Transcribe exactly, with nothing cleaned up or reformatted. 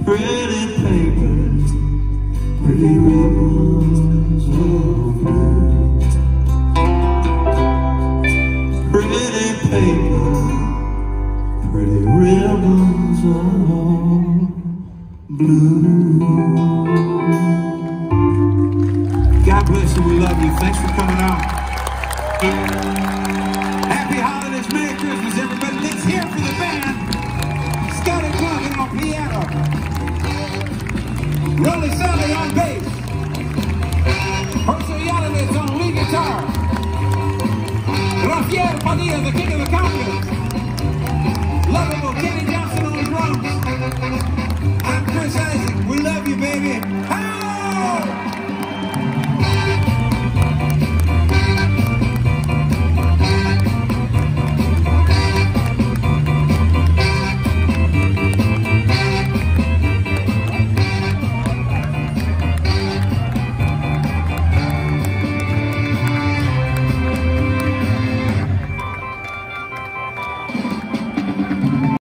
Pretty paper, pretty ribbons of blue. Pretty paper, pretty ribbons of blue. God bless you, we love you. Thanks for coming out. Happy holidays, Merry Christmas, everybody. Let's hear for the band. Scotty Plunkin on piano, Rolly Sally on bass, Herschel Yalowitz on lead guitar, Rafael Padilla, the king of